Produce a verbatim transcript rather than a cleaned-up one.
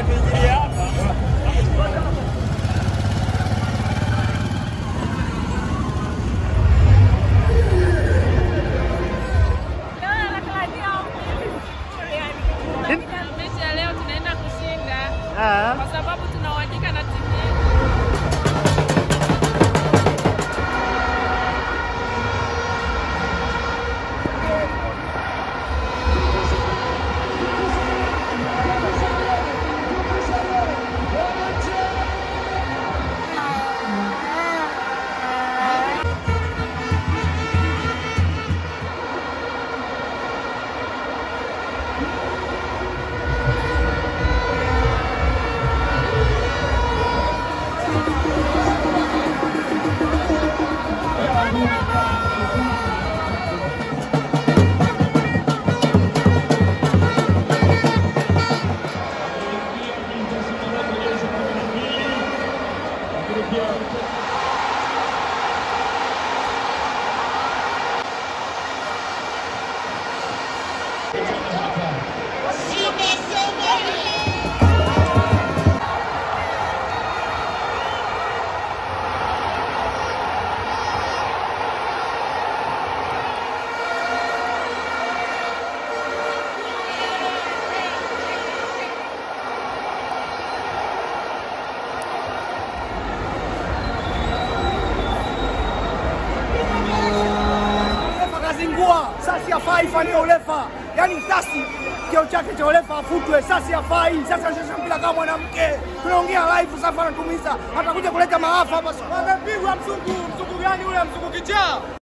tuingilie hapa. Mechi ya leo tunaenda kushinda. Ah. Kwa sababu tuna uhakika na timu yetu. Sasa yafai fanyia ulefa. Yaani sasa kio chake cha ulefa afutwe. Sasa yafai. Sasa anacheza mpira kama mwanamke. Tunaongea live sasa anatumiza. Atakuja kuleta maafa hapa. Wamepigwa mzungu, mzungu gani ule mzungu kichaa?